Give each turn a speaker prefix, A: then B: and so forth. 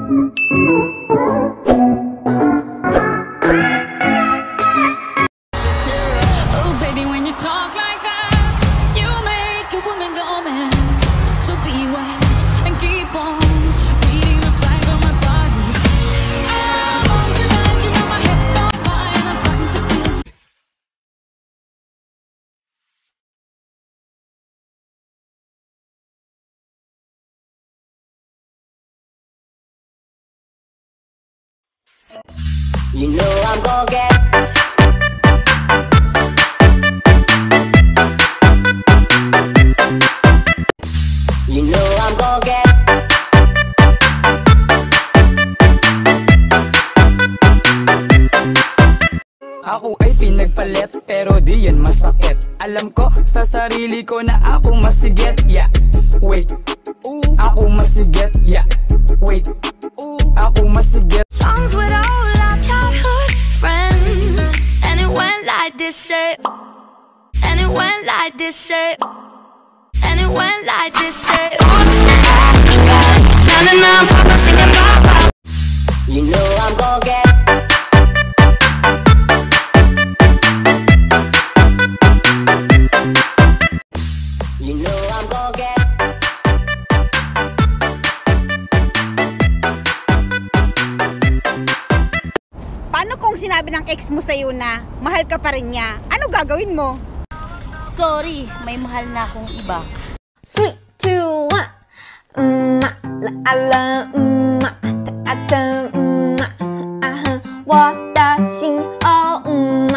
A: Oh baby, when you talk like that, you make a woman go mad. So be wise and keep on reading the signs on my body. Oh, tonight you know my hips don't lie, and I'm starting to feel.
B: You know I'm gonna get. You know I'm gonna get.
C: Ako ay pinagpalit pero di yan masakit. Alam ko sa sarili ko na ako masigit. Yeah, wait, ako masigit. Yeah, wait, ako masigit.
A: Songs with all our childhood friends, and it went like this, say. And it went like this, say. And it went like this, say. Oops, na na na, pop up, sing it, pop up.
B: You know I'm gonna get. You know I'm gonna get.
D: Paano kung sinabi ng ex mo sa'yo na mahal ka pa rin niya? Ano gagawin mo?
E: Sorry, may mahal na akong iba.
F: 3, 2, 1la啦哒哒哒我的心哦